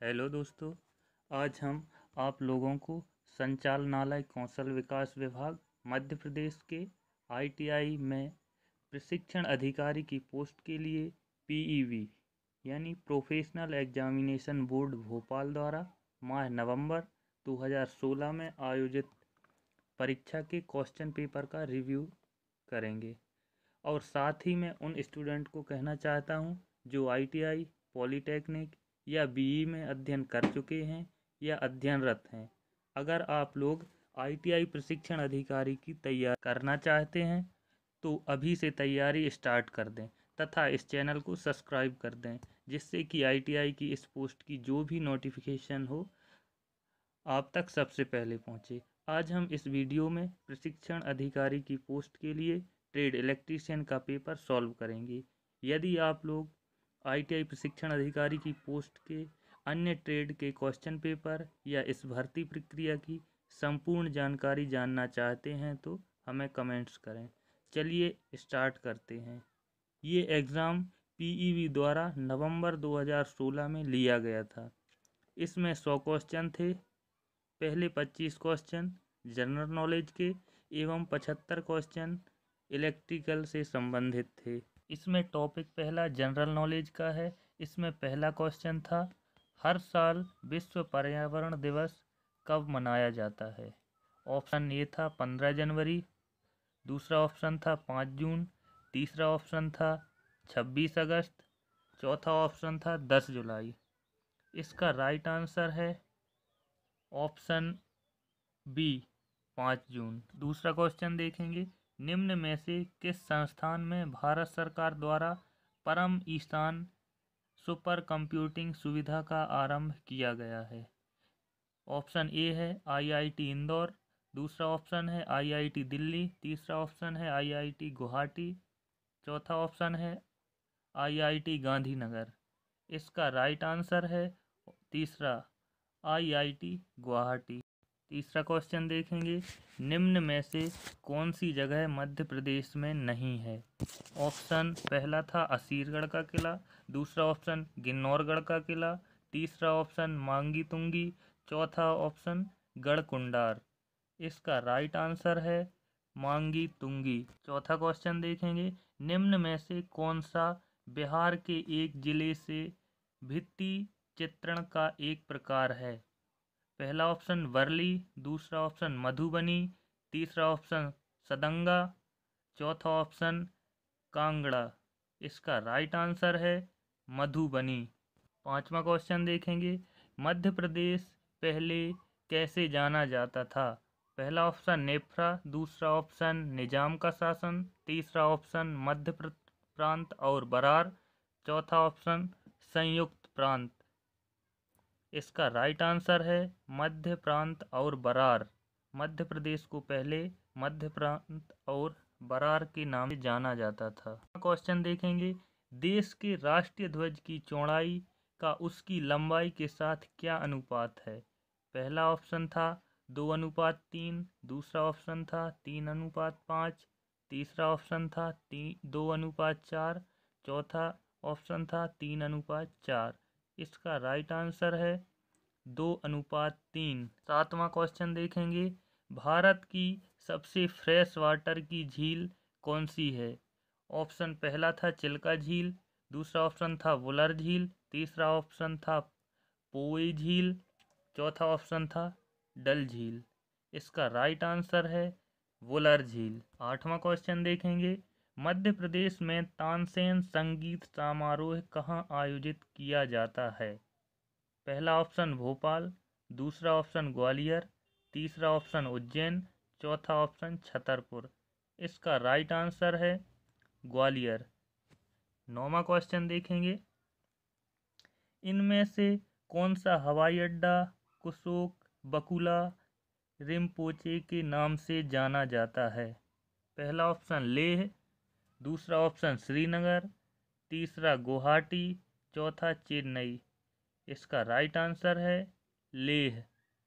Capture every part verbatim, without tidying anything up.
Hello दोस्तों, आज हम आप लोगों को संचालनालय कौशल विकास विभाग मध्य प्रदेश के आईटीआई में प्रशिक्षण अधिकारी की पोस्ट के लिए पीईबी यानी प्रोफेशनल एग्जामिनेशन बोर्ड भोपाल द्वारा माह नवंबर दो हज़ार सोलह में आयोजित परीक्षा के क्वेश्चन पेपर का रिव्यू करेंगे। और साथ ही मैं उन स्टूडेंट को कहना चाहता हूं जो आईटीआई, पॉलिटेक्निक या बीई में अध्ययन कर चुके हैं या अध्ययनरत हैं। अगर आप लोग आईटीआई प्रशिक्षण अधिकारी की तैयारी करना चाहते हैं तो अभी से तैयारी स्टार्ट कर दें तथा इस चैनल को सब्सक्राइब कर दें, जिससे कि आईटीआई की इस पोस्ट की जो भी नोटिफिकेशन हो आप तक सबसे पहले पहुंचे। आज हम इस वीडियो में प्रशिक्षण अधिकारी की पोस्ट के लिए ट्रेड इलेक्ट्रीशियन का पेपर सॉल्व करेंगे। यदि आप लोग आईटीआई प्रशिक्षण अधिकारी की पोस्ट के अन्य ट्रेड के क्वेश्चन पेपर या इस भर्ती प्रक्रिया की संपूर्ण जानकारी जानना चाहते हैं तो हमें कमेंट्स करें। चलिए स्टार्ट करते हैं। ये एग्ज़ाम पीईबी द्वारा नवंबर दो हज़ार सोलह में लिया गया था। इसमें सौ क्वेश्चन थे। पहले पच्चीस क्वेश्चन जनरल नॉलेज के एवं पचहत्तर क्वेश्चन इलेक्ट्रिकल से संबंधित थे। इसमें टॉपिक पहला जनरल नॉलेज का है। इसमें पहला क्वेश्चन था, हर साल विश्व पर्यावरण दिवस कब मनाया जाता है? ऑप्शन ए था पंद्रह जनवरी, दूसरा ऑप्शन था पाँच जून, तीसरा ऑप्शन था छब्बीस अगस्त, चौथा ऑप्शन था दस जुलाई। इसका राइट आंसर है ऑप्शन बी, पाँच जून। दूसरा क्वेश्चन देखेंगे, निम्न में से किस संस्थान में भारत सरकार द्वारा परम ईशान सुपर कंप्यूटिंग सुविधा का आरंभ किया गया है? ऑप्शन ए है आईआईटी इंदौर, दूसरा ऑप्शन है आईआईटी दिल्ली, तीसरा ऑप्शन है आईआईटी गुवाहाटी, चौथा ऑप्शन है आईआईटी गांधीनगर। इसका राइट आंसर है तीसरा, आईआईटी गुवाहाटी। तीसरा क्वेश्चन देखेंगे, निम्न में से कौन सी जगह मध्य प्रदेश में नहीं है? ऑप्शन पहला था असीरगढ़ का किला, दूसरा ऑप्शन गिन्नौरगढ़ का किला, तीसरा ऑप्शन मांगी तुंगी, चौथा ऑप्शन गढ़कुंडार। इसका राइट आंसर है मांगी तुंगी। चौथा क्वेश्चन देखेंगे, निम्न में से कौन सा बिहार के एक जिले से भित्ति चित्रण का एक प्रकार है? पहला ऑप्शन वर्ली, दूसरा ऑप्शन मधुबनी, तीसरा ऑप्शन सदंगा, चौथा ऑप्शन कांगड़ा। इसका राइट आंसर है मधुबनी। पांचवा क्वेश्चन देखेंगे, मध्य प्रदेश पहले कैसे जाना जाता था? पहला ऑप्शन नेफ्रा, दूसरा ऑप्शन निजाम का शासन, तीसरा ऑप्शन मध्य प्रांत और बरार, चौथा ऑप्शन संयुक्त प्रांत। इसका राइट आंसर है मध्य प्रांत और बरार। मध्य प्रदेश को पहले मध्य प्रांत और बरार के नाम से जाना जाता था। क्वेश्चन देखेंगे, देश के राष्ट्रीय ध्वज की चौड़ाई का उसकी लंबाई के साथ क्या अनुपात है? पहला ऑप्शन था दो अनुपात तीन, दूसरा ऑप्शन था तीन अनुपात पाँच, तीसरा ऑप्शन था तीन दो अनुपात चार, चौथा ऑप्शन था तीन अनुपात चार। इसका राइट आंसर है दो अनुपात तीन। सातवां क्वेश्चन देखेंगे, भारत की सबसे फ्रेश वाटर की झील कौन सी है? ऑप्शन पहला था चिल्का झील, दूसरा ऑप्शन था वुलर झील, तीसरा ऑप्शन था पोई झील, चौथा ऑप्शन था डल झील। इसका राइट आंसर है वुलर झील। आठवां क्वेश्चन देखेंगे, मध्य प्रदेश में तानसेन संगीत समारोह कहाँ आयोजित किया जाता है? पहला ऑप्शन भोपाल, दूसरा ऑप्शन ग्वालियर, तीसरा ऑप्शन उज्जैन, चौथा ऑप्शन छतरपुर। इसका राइट आंसर है ग्वालियर। नौवां क्वेश्चन देखेंगे, इनमें से कौन सा हवाई अड्डा कुशोक बकुला रिम्पोचे के नाम से जाना जाता है? पहला ऑप्शन लेह, दूसरा ऑप्शन श्रीनगर, तीसरा गुवाहाटी, चौथा चेन्नई। इसका राइट आंसर है लेह।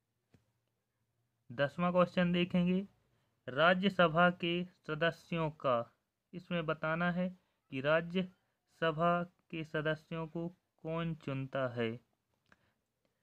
दसवां क्वेश्चन देखेंगे, राज्यसभा के सदस्यों का, इसमें बताना है कि राज्यसभा के सदस्यों को कौन चुनता है?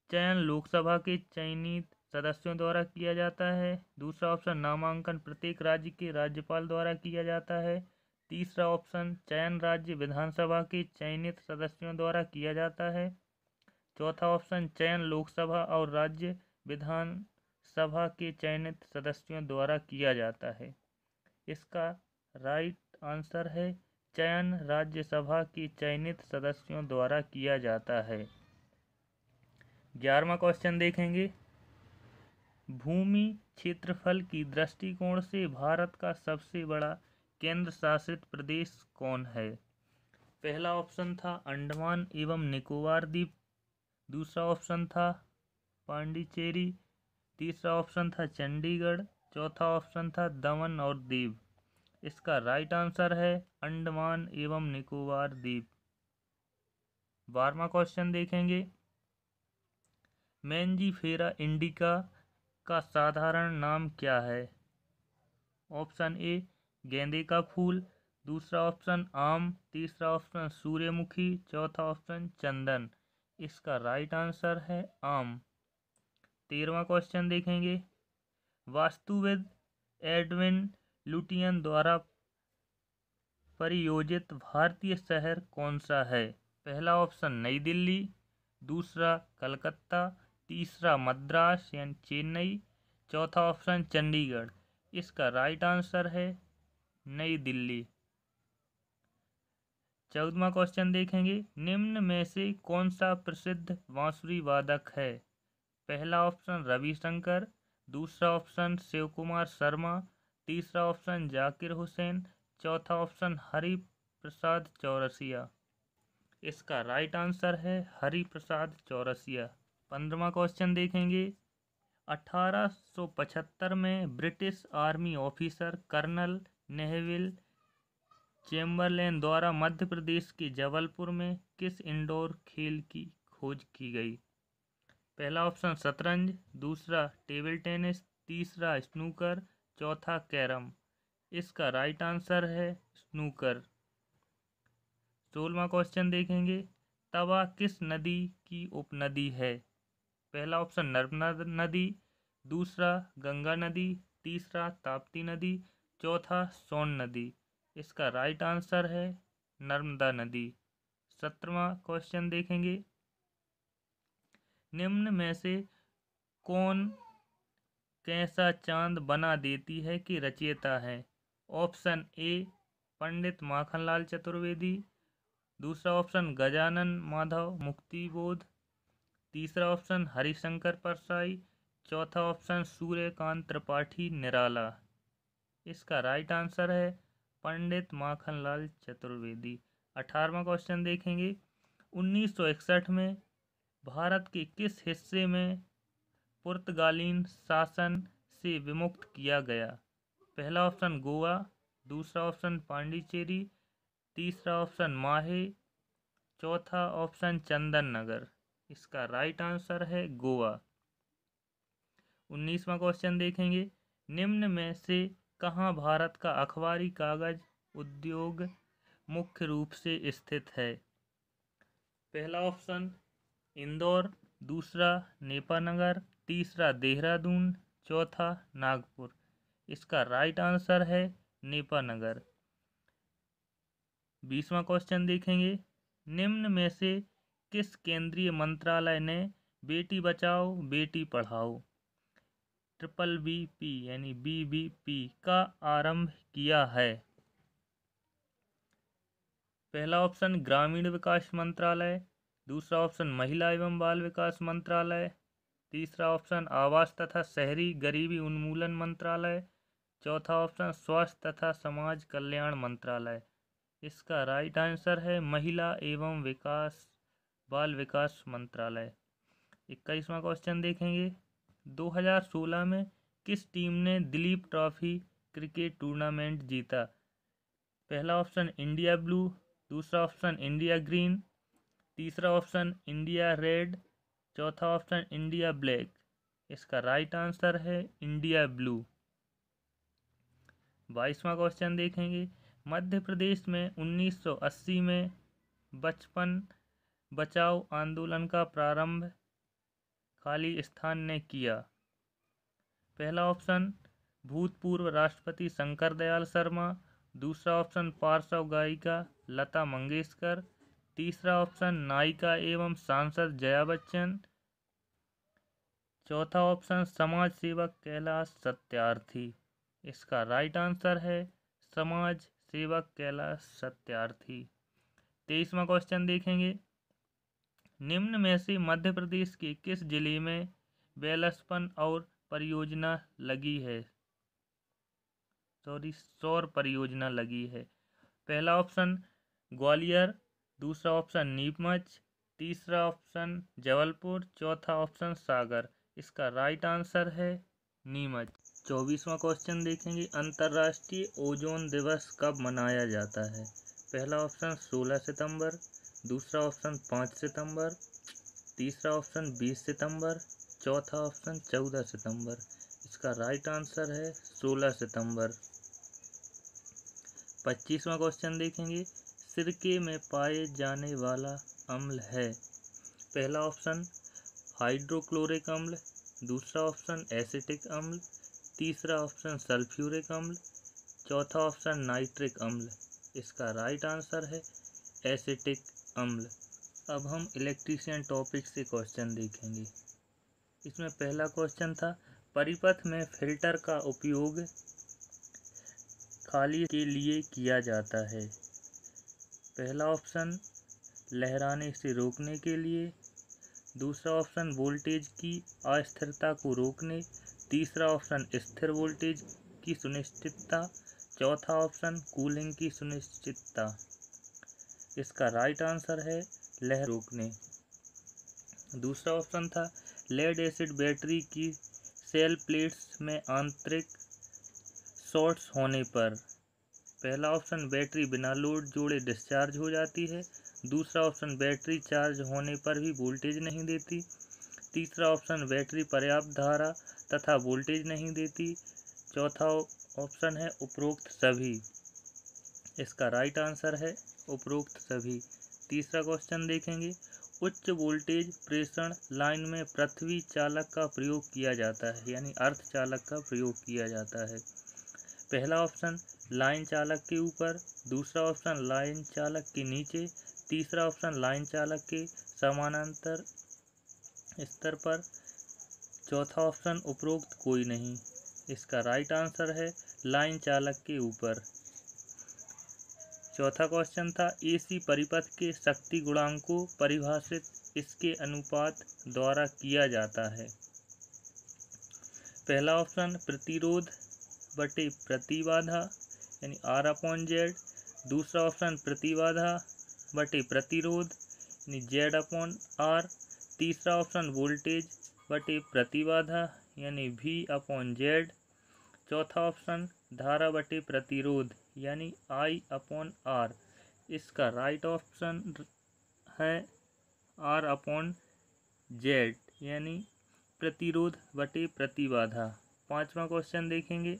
चयन लोकसभा के चयनित सदस्यों द्वारा किया जाता है। दूसरा ऑप्शन नामांकन प्रत्येक राज्य के राज्यपाल द्वारा किया जाता है। तीसरा ऑप्शन चयन राज्य विधानसभा के चयनित सदस्यों द्वारा किया जाता है। चौथा ऑप्शन चयन लोकसभा और राज्य विधानसभा के चयनित सदस्यों द्वारा किया जाता है। इसका राइट आंसर है चयन राज्यसभा के चयनित सदस्यों द्वारा किया जाता है। ग्यारहवां क्वेश्चन देखेंगे, भूमि क्षेत्रफल की दृष्टिकोण से भारत का सबसे बड़ा केंद्र शासित प्रदेश कौन है? पहला ऑप्शन था अंडमान एवं निकोबार द्वीप। दूसरा ऑप्शन था पांडिचेरी। तीसरा ऑप्शन था चंडीगढ़। चौथा ऑप्शन था दमन और दीव। इसका राइट आंसर है अंडमान एवं निकोबार द्वीप। बारहवां क्वेश्चन देखेंगे, मैंजीफेरा इंडिका का साधारण नाम क्या है? ऑप्शन ए गेंदे का फूल। दूसरा ऑप्शन आम। तीसरा ऑप्शन सूर्यमुखी। चौथा ऑप्शन चंदन। इसका राइट आंसर है आम। तेरहवां क्वेश्चन देखेंगे, वास्तुविद एडविन लुटियन द्वारा परियोजित भारतीय शहर कौन सा है? पहला ऑप्शन नई दिल्ली। दूसरा कलकत्ता। तीसरा मद्रास यानी चेन्नई। चौथा ऑप्शन चंडीगढ़। इसका राइट आंसर है नई दिल्ली। चौदहवां क्वेश्चन देखेंगे, निम्न में से कौन सा प्रसिद्ध बांसुरी वादक है? पहला ऑप्शन रविशंकर। दूसरा ऑप्शन शिव कुमार शर्मा। तीसरा ऑप्शन जाकिर हुसैन। चौथा ऑप्शन हरि प्रसाद चौरसिया। इसका राइट आंसर है हरि प्रसाद चौरसिया। पंद्रहवां क्वेश्चन देखेंगे, अठारह सौ पचहत्तर में British army officer colonel Neville Chamberlain द्वारा मध्य प्रदेश के जबलपुर में किस इंडोर खेल की खोज की गई? पहला ऑप्शन शतरंज। दूसरा टेबल टेनिस। तीसरा स्नूकर। चौथा कैरम। इसका राइट आंसर है स्नूकर। सोलहवां क्वेश्चन देखेंगे, तवा किस नदी की उपनदी है? पहला ऑप्शन नर्मदा नदी। दूसरा गंगा नदी। तीसरा ताप्ती नदी। चौथा सोन नदी। इसका राइट आंसर है नर्मदा नदी। सत्रहवां क्वेश्चन देखेंगे, निम्न में से कौन कैसा चांद बना देती है कि रचयिता है? Option A Pandit Makhanlal Chaturvedi. दूसरा ऑप्शन गजानन माधव मुक्तिबोध। तीसरा ऑप्शन हरिशंकर परसाई। चौथा ऑप्शन सूर्यकांत त्रिपाठी निराला। इसका राइट आंसर है पंडित माखनलाल चतुर्वेदी। अठारहवां क्वेश्चन देखेंगे, उन्नीस सौ इकसठ में भारत के किस हिस्से में पुर्तगालीन शासन से विमुक्त किया गया? पहला ऑप्शन गोवा। दूसरा ऑप्शन पांडिचेरी। तीसरा ऑप्शन माहे। चौथा ऑप्शन चंदन नगर। इसका राइट आंसर है गोवा। उन्नीसवां क्वेश्चन देखेंगे, निम्न में से कहाँ भारत का अखबारी कागज उद्योग मुख्य रूप से स्थित है? पहला ऑप्शन इंदौर। दूसरा नेपानगर। तीसरा देहरादून। चौथा नागपुर। इसका राइट आंसर है नेपानगर। बीसवां क्वेश्चन देखेंगे, निम्न में से किस केंद्रीय मंत्रालय ने बेटी Bachao Beti Padhao triple B P यानी बी बी पी का आरंभ किया है? पहला ऑप्शन ग्रामीण विकास मंत्रालय। दूसरा ऑप्शन महिला एवं बाल विकास मंत्रालय। तीसरा ऑप्शन आवास तथा शहरी गरीबी उन्मूलन मंत्रालय। चौथा ऑप्शन स्वास्थ्य तथा समाज कल्याण मंत्रालय। इसका राइट आंसर है महिला एवं विकास बाल विकास मंत्रालय। इक्कीसवां क्वेश्चन देखेंगे, दो हज़ार सोलह में किस टीम ने दिलीप ट्रॉफी क्रिकेट टूर्नामेंट जीता? पहला ऑप्शन इंडिया ब्लू। दूसरा ऑप्शन इंडिया ग्रीन। तीसरा ऑप्शन इंडिया रेड। चौथा ऑप्शन इंडिया ब्लैक। इसका राइट आंसर है इंडिया ब्लू। बाईसवां क्वेश्चन देखेंगे, मध्य प्रदेश में उन्नीस सौ अस्सी में बचपन बचाओ आंदोलन का प्रारंभ खाली स्थान ने किया? पहला ऑप्शन भूतपूर्व राष्ट्रपति शंकर दयाल शर्मा, दूसरा ऑप्शन पार्श्व गायिका लता मंगेशकर, तीसरा ऑप्शन नायिका एवं सांसद जया बच्चन, चौथा ऑप्शन समाज सेवक कैलाश सत्यार्थी। इसका राइट आंसर है समाज सेवक कैलाश सत्यार्थी। तेईसवां क्वेश्चन देखेंगे, निम्न में से मध्य प्रदेश के किस जिले में वेलस्पन और परियोजना लगी है सॉरी सौर परियोजना लगी है? पहला ऑप्शन ग्वालियर, दूसरा ऑप्शन नीमच, तीसरा ऑप्शन जबलपुर, चौथा ऑप्शन सागर। इसका राइट आंसर है नीमच। चौबीसवां क्वेश्चन देखेंगे, अंतर्राष्ट्रीय ओजोन दिवस कब मनाया जाता है? पहला ऑप्शन सोलह सितंबर, दूसरा ऑप्शन पाँच सितंबर, तीसरा ऑप्शन बीस सितंबर, चौथा ऑप्शन चौदह सितंबर। इसका राइट आंसर है सोलह सितंबर। पच्चीसवां क्वेश्चन देखेंगे, सिरके में पाए जाने वाला अम्ल है? पहला ऑप्शन हाइड्रोक्लोरिक अम्ल, दूसरा ऑप्शन एसिटिक अम्ल, तीसरा ऑप्शन सल्फ्यूरिक अम्ल, चौथा ऑप्शन नाइट्रिक अम्ल। इसका राइट आंसर है एसिटिक अम्ल। अब हम इलेक्ट्रीशियन टॉपिक से क्वेश्चन देखेंगे। इसमें पहला क्वेश्चन था, परिपथ में फिल्टर का उपयोग खाली के लिए किया जाता है? पहला ऑप्शन लहराने से रोकने के लिए, दूसरा ऑप्शन वोल्टेज की अस्थिरता को रोकने, तीसरा ऑप्शन स्थिर वोल्टेज की सुनिश्चितता, चौथा ऑप्शन कूलिंग की सुनिश्चितता। इसका राइट आंसर है लहर रोकने। दूसरा ऑप्शन था, लेड एसिड बैटरी की सेल प्लेट्स में आंतरिक शॉर्ट्स होने पर? पहला ऑप्शन बैटरी बिना लोड जोड़े डिस्चार्ज हो जाती है, दूसरा ऑप्शन बैटरी चार्ज होने पर भी वोल्टेज नहीं देती, तीसरा ऑप्शन बैटरी पर्याप्त धारा तथा वोल्टेज नहीं देती, चौथा ऑप्शन है उपरोक्त सभी। इसका राइट आंसर है उपरोक्त सभी। तीसरा क्वेश्चन देखेंगे, उच्च वोल्टेज प्रेषण लाइन में पृथ्वी चालक का प्रयोग किया जाता है, यानी अर्थ चालक का प्रयोग किया जाता है? पहला ऑप्शन लाइन चालक के ऊपर, दूसरा ऑप्शन लाइन चालक के नीचे, तीसरा ऑप्शन लाइन चालक के समानांतर स्तर पर, चौथा ऑप्शन उपरोक्त कोई नहीं। इसका राइट आंसर है लाइन चालक के ऊपर। चौथा क्वेश्चन था, एसी परिपथ के शक्ति गुणांक को परिभाषित इसके अनुपात द्वारा किया जाता है? पहला ऑप्शन प्रतिरोध बटे प्रतिबाधा यानी आर अपॉन जेड, दूसरा ऑप्शन प्रतिबाधा बटे प्रतिरोध यानी जेड अपॉन आर, तीसरा ऑप्शन वोल्टेज बटे प्रतिबाधा यानी वी अपॉन जेड, चौथा ऑप्शन धारा बटे प्रतिरोध यानी आई अपॉन आर। इसका राइट ऑप्शन है आर अपॉन जेड यानी प्रतिरोध बटे प्रतिबाधा। पांचवा क्वेश्चन देखेंगे,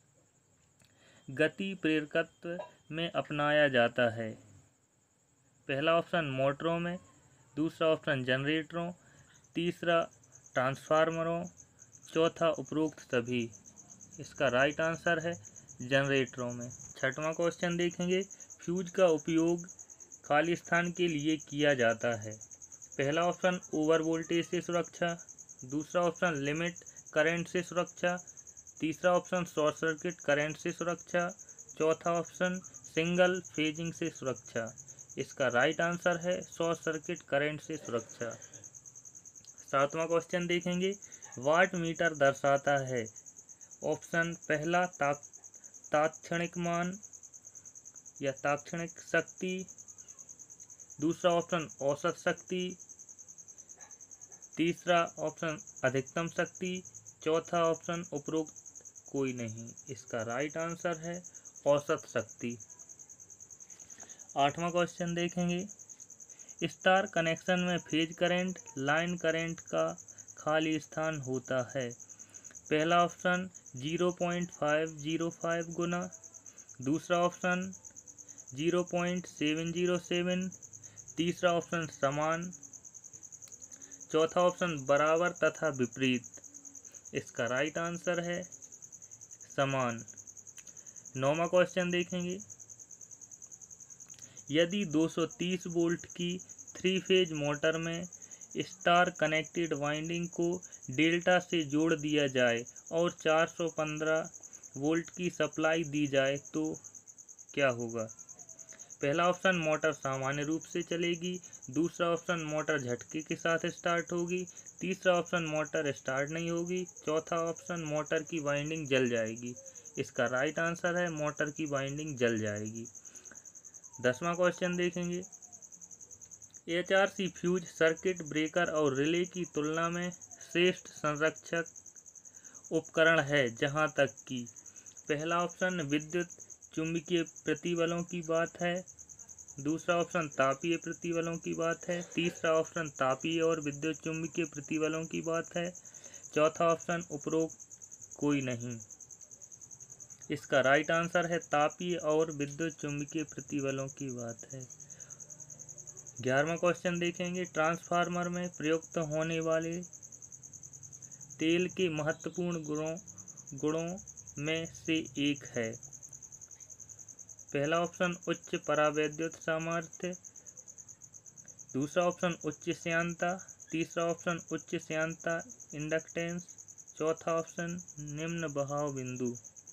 गति प्रेरकत्व में अपनाया जाता है? पहला ऑप्शन मोटरों में, दूसरा ऑप्शन जनरेटरों, तीसरा ट्रांसफार्मरों, चौथा उपरोक्त सभी। इसका राइट आंसर है जनरेटरों में। छठवां क्वेश्चन देखेंगे, फ्यूज का उपयोग खाली स्थान के लिए किया जाता है? पहला ऑप्शन ओवर वोल्टेज से सुरक्षा, दूसरा ऑप्शन लिमिट करंट से सुरक्षा, तीसरा ऑप्शन शॉर्ट सर्किट करंट से सुरक्षा, चौथा ऑप्शन सिंगल फेजिंग से सुरक्षा। इसका राइट आंसर है शॉर्ट सर्किट करंट से सुरक्षा। सातवां क्वेश्चन देखेंगे, वाट मीटर दर्शाता है? ऑप्शन पहला ताक तात्क्षणिक मान या तात्क्षणिक शक्ति, दूसरा ऑप्शन औसत शक्ति, तीसरा ऑप्शन अधिकतम शक्ति, चौथा ऑप्शन उपरोक्त कोई नहीं। इसका राइट आंसर है औसत शक्ति। आठवां क्वेश्चन देखेंगे, स्टार कनेक्शन में फेज करंट लाइन करंट का खाली स्थान होता है? पहला option zero point five zero five गुना, दूसरा option zero point seven zero seven, तीसरा ऑप्शन समान, चौथा ऑप्शन बराबर तथा विपरीत। इसका राइट आंसर है समान। नौवां क्वेश्चन देखेंगे, यदि दो सौ तीस वोल्ट की थ्री फेज मोटर में स्टार कनेक्टेड वाइंडिंग को डेल्टा से जोड़ दिया जाए और चार सौ पंद्रह वोल्ट की सप्लाई दी जाए तो क्या होगा। पहला ऑप्शन मोटर सामान्य रूप से चलेगी, दूसरा ऑप्शन मोटर झटके के साथ स्टार्ट होगी, तीसरा ऑप्शन मोटर स्टार्ट नहीं होगी, चौथा ऑप्शन मोटर की वाइंडिंग जल जाएगी। इसका राइट आंसर है मोटर की वाइंडिंग जल जाएगी। दसवां क्वेश्चन देखेंगे, H R C fuse circuit breaker और रिले की तुलना में श्रेष्ठ संरक्षक उपकरण है जहां तक कि पहला ऑप्शन विद्युत चुंबकीय प्रतिबलों की बात है, दूसरा ऑप्शन तापीय प्रतिबलों की बात है, तीसरा ऑप्शन तापीय और विद्युत चुंबकीय प्रतिबलों की बात है, चौथा ऑप्शन उपरोक्त कोई नहीं। इसका राइट आंसर है तापीय और विद्युत चुंबकीय प्रतिबलों की बात है। ग्यारहवां क्वेश्चन देखेंगे, ट्रांसफार्मर में प्रयुक्त होने वाले तेल के महत्वपूर्ण गुणों गुणों में से एक है। पहला ऑप्शन उच्च परावैद्युत सामर्थ्य, दूसरा ऑप्शन उच्च श्यानता, तीसरा ऑप्शन उच्च श्यानता इंडक्टेंस, चौथा ऑप्शन निम्न बहाव बिंदु।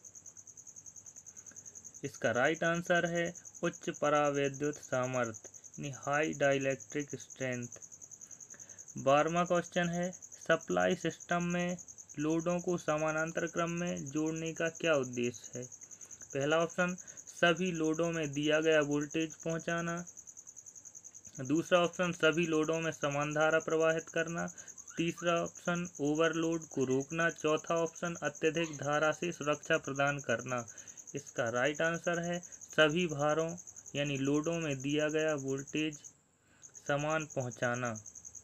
इसका राइट आंसर है उच्च परावैद्युत सामर्थ्य, हाई डाइलेक्ट्रिक स्ट्रेंथ। बारहवां क्वेश्चन है, सप्लाई सिस्टम में लोडों को समानांतर क्रम में जोड़ने का क्या उद्देश्य है। पहला ऑप्शन सभी लोडों में दिया गया वोल्टेज पहुंचाना, दूसरा ऑप्शन सभी लोडों में समान धारा प्रवाहित करना, तीसरा ऑप्शन ओवरलोड को रोकना, चौथा ऑप्शन अत्यधिक धारा से सुरक्षा प्रदान करना। इसका राइट आंसर है सभी भारों यानी लोडों में दिया गया वोल्टेज समान पहुंचाना।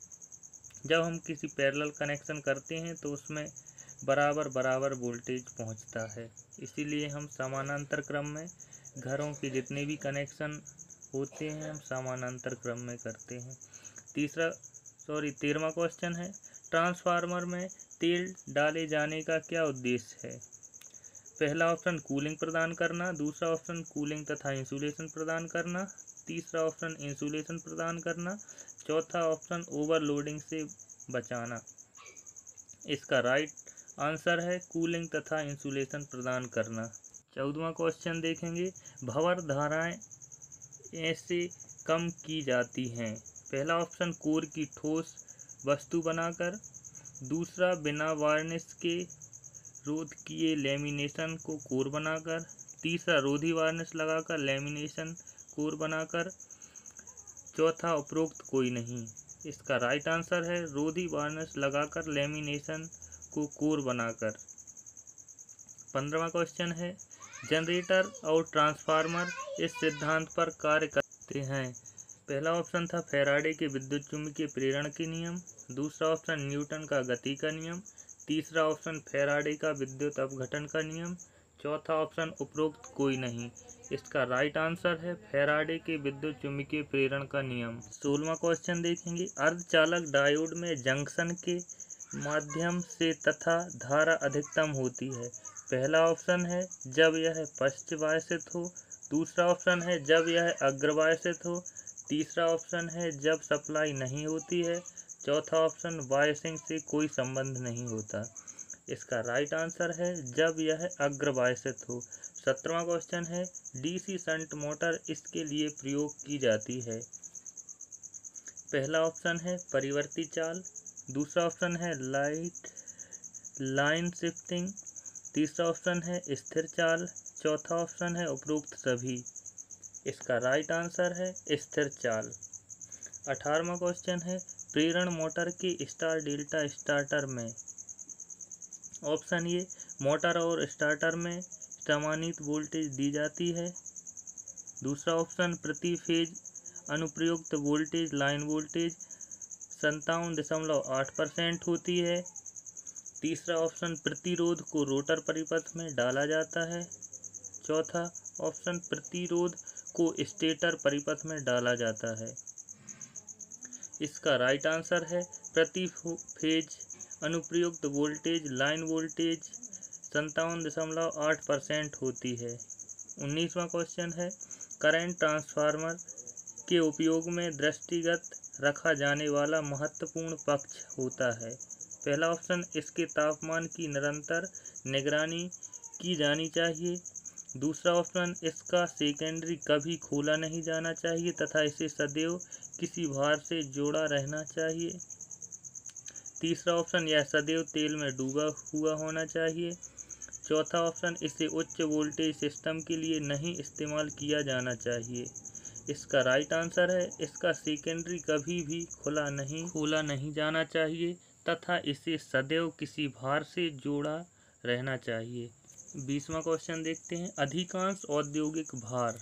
जब हम किसी पैरेलल कनेक्शन करते हैं तो उसमें बराबर बराबर वोल्टेज पहुंचता है, इसीलिए हम समानांतर क्रम में घरों के जितने भी कनेक्शन होते हैं हम समानांतर क्रम में करते हैं। तीसरा सॉरी तेरहवां क्वेश्चन है, ट्रांसफार्मर में तेल डाले जाने का क्या उद्देश्य है। पहला ऑप्शन कूलिंग प्रदान करना, दूसरा ऑप्शन कूलिंग तथा इंसुलेशन प्रदान करना, तीसरा ऑप्शन इंसुलेशन प्रदान करना, चौथा ऑप्शन ओवरलोडिंग से बचाना। इसका राइट आंसर है कूलिंग तथा इंसुलेशन प्रदान करना। चौदहवां क्वेश्चन देखेंगे, भंवर धाराएं ऐसे कम की जाती हैं। पहला ऑप्शन कोर की ठोस वस्तु बनाकर, दूसरा बिना वार्निश के रोध किए लेमिनेशन को कोर बनाकर, तीसरा रोधी वार्निश लगाकर लेमिनेशन कोर बनाकर, चौथा उपरोक्त कोई नहीं। इसका राइट आंसर है रोधी वार्निश लगाकर लेमिनेशन को कोर बनाकर। पंद्रहवां क्वेश्चन है, जनरेटर और ट्रांसफार्मर इस सिद्धांत पर कार्य करते हैं। पहला ऑप्शन था फैराडे के विद्युत चुम्बकीय प्रेरण के नियम, दूसरा ऑप्शन न्यूटन का गति का नियम, तीसरा ऑप्शन फैराडे का विद्युत अपघटन का नियम, चौथा ऑप्शन उपरोक्त कोई नहीं। इसका राइट आंसर है फैराडे के विद्युत चुम्बकीय प्रेरण का नियम। सोलहवां क्वेश्चन देखेंगे, अर्धचालक डायोड में जंक्शन के माध्यम से तथा धारा अधिकतम होती है। पहला ऑप्शन है जब यह पश्चवायसित हो, दूसरा ऑप्शन है जब यह अग्रवायसित हो, तीसरा ऑप्शन है जब सप्लाई नहीं होती है, चौथा ऑप्शन वायसिंग से कोई संबंध नहीं होता। इसका राइट आंसर है जब यह अग्रवायसित हो। सत्रहवां क्वेश्चन है, डीसी शंट मोटर इसके लिए प्रयोग की जाती है। पहला ऑप्शन है परिवर्ती चाल, दूसरा ऑप्शन है लाइट लाइन शिफ्टिंग, तीसरा ऑप्शन है स्थिर चाल, चौथा ऑप्शन है उपरोक्त सभी। इसका राइट आंसर है स्थिर चाल। अठारहवां क्वेश्चन है, प्रेरण मोटर के स्टार डेल्टा स्टार्टर में ऑप्शन ए मोटर और स्टार्टर में समानित वोल्टेज दी जाती है, दूसरा ऑप्शन प्रति फेज अनुप्रयुक्त वोल्टेज लाइन वोल्टेज संतावन दशमलव आठ परसेंट होती है, तीसरा ऑप्शन प्रतिरोध को रोटर परिपथ में डाला जाता है, चौथा ऑप्शन प्रतिरोध को स्टेटर परिपथ में डाला जाता है। इसका राइट आंसर है प्रति फेज अनुप्रयुक्त वोल्टेज लाइन वोल्टेज संतावन दशमलव आठ परसेंट होती है। उन्नीसवां क्वेश्चन है करंट ट्रांसफार्मर के उपयोग में दृष्टिगत रखा जाने वाला महत्वपूर्ण पक्ष होता है। पहला ऑप्शन, इसके तापमान की निरंतर निगरानी की जानी चाहिए। दूसरा ऑप्शन, इसका सेकेंडरी कभी खोला नहीं जाना चाहिए तथा इसे सदैव किसी भार से जोड़ा रहना चाहिए। तीसरा ऑप्शन, यह सदैव तेल में डूबा हुआ होना चाहिए। चौथा ऑप्शन, इसे उच्च वोल्टेज सिस्टम के लिए नहीं इस्तेमाल किया जाना चाहिए। इसका राइट आंसर है, इसका सेकेंडरी कभी भी खुला नहीं खोला नहीं जाना चाहिए तथा इसे सदैव किसी भार से जोड़ा रहना चाहिए। बीसवां क्वेश्चन देखते हैं, अधिकांश औद्योगिक भार।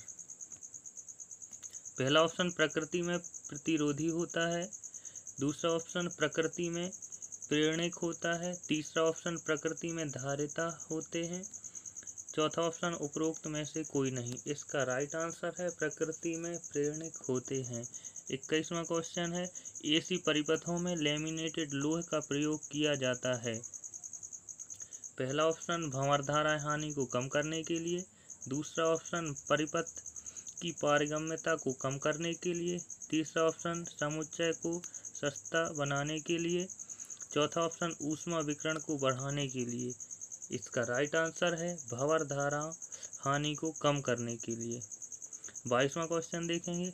पहला ऑप्शन प्रकृति में प्रतिरोधी होता है। दूसरा ऑप्शन प्रकृति में प्रेरणिक होता है। तीसरा ऑप्शन प्रकृति में धारिता होते हैं। चौथा ऑप्शन उपरोक्त में से कोई नहीं। इसका राइट आंसर है प्रकृति में प्रेरणिक होते हैं। इक्कीसवां क्वेश्चन है, एसी परिपथों में लैमिनेटेड लोहे का प्रयोग किया जाता है। पहला ऑप्शन भंवरधारा हानि को कम करने के लिए। दूसरा ऑप्शन परिपथ की पारगम्यता को कम करने के लिए। तीसरा ऑप्शन समुच्चय को सस्ता बनाने के लिए। चौथा ऑप्शन ऊष्मा विकिरण को बढ़ाने के लिए। इसका राइट आंसर है भंवरधारा हानि को कम करने के लिए। बाईसवां क्वेश्चन देखेंगे,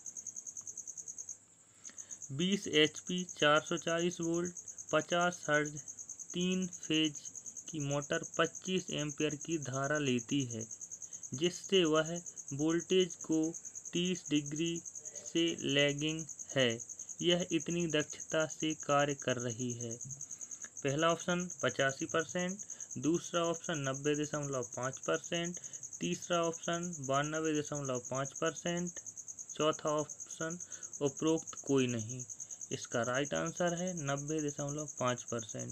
बीस एच पी चार सौ चालीस वोल्ट पचास हर्ट्ज तीन फेज की मोटर पच्चीस एम्पियर की धारा लेती है, जिससे वह वोल्टेज को तीस डिग्री से लैगिंग है। यह इतनी दक्षता से कार्य कर रही है। पहला ऑप्शन पचासी परसेंट, दूसरा ऑप्शन नब्बे दशमलव पाँच परसेंट, तीसरा ऑप्शन बानबे दशमलव पाँच परसेंट, चौथा ऑप्शन उपरोक्त कोई नहीं। इसका राइट आंसर है नब्बे दशमलव पाँच परसेंट।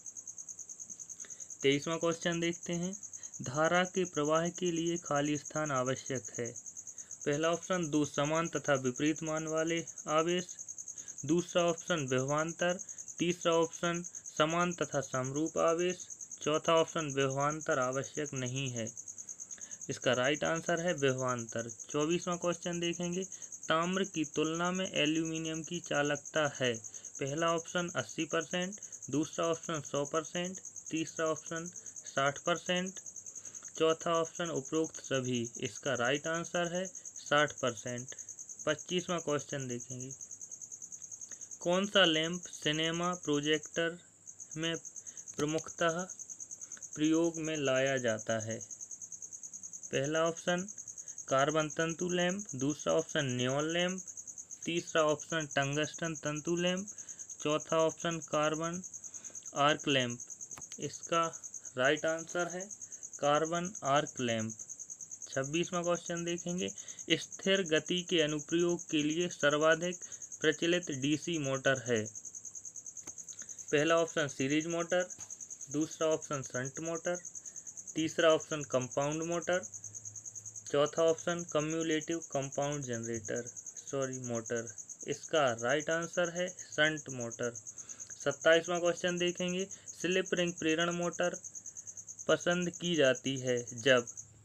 तेईसवां क्वेश्चन देखते हैं, धारा के प्रवाह के लिए खाली स्थान आवश्यक है। पहला ऑप्शन दो समान तथा विपरीत मान वाले आवेश। दूसरा ऑप्शन विभवांतर। तीसरा ऑप्शन समान तथा समरूप आवेश। चौथा ऑप्शन विभवांतर आवश्यक नहीं है। इसका राइट आंसर है विभवांतर। चौबीसवां क्वेश्चन देखेंगे, ताम्र की तुलना में एल्यूमिनियम की चालकता है। पहला ऑप्शन अस्सी परसेंट, दूसरा ऑप्शन सौ परसेंट, तीसरा ऑप्शन साठ परसेंट, चौथा ऑप्शन उपरोक्त सभी। इसका राइट आंसर है साठ परसेंट। पच्चीसवां क्वेश्चन देखेंगे, कौन सा लैंप सिनेमा प्रोजेक्टर में प्रमुखतः प्रयोग में लाया जाता है। पहला ऑप्शन कार्बन तंतु लैंप, दूसरा ऑप्शन नियॉन लैंप, तीसरा ऑप्शन टंगस्टन तंतु लैंप, चौथा ऑप्शन कार्बन आर्क लैंप। इसका राइट आंसर है कार्बन आर्क लैंप। छब्बीसवां क्वेश्चन देखेंगे, स्थिर गति के अनुप्रयोग के लिए सर्वाधिक प्रचलित डीसी मोटर है। पहला ऑप्शन सीरीज मोटर, दूसरा ऑप्शन शंट मोटर, तीसरा ऑप्शन कंपाउंड मोटर, चौथा option cumulative compound generator sorry motor. इसका राइट आंसर है शंट मोटर। सत्ताईसवां क्वेश्चन देखेंगे, स्लिप रिंग प्रेरण मोटर पसंद की जाती है जब।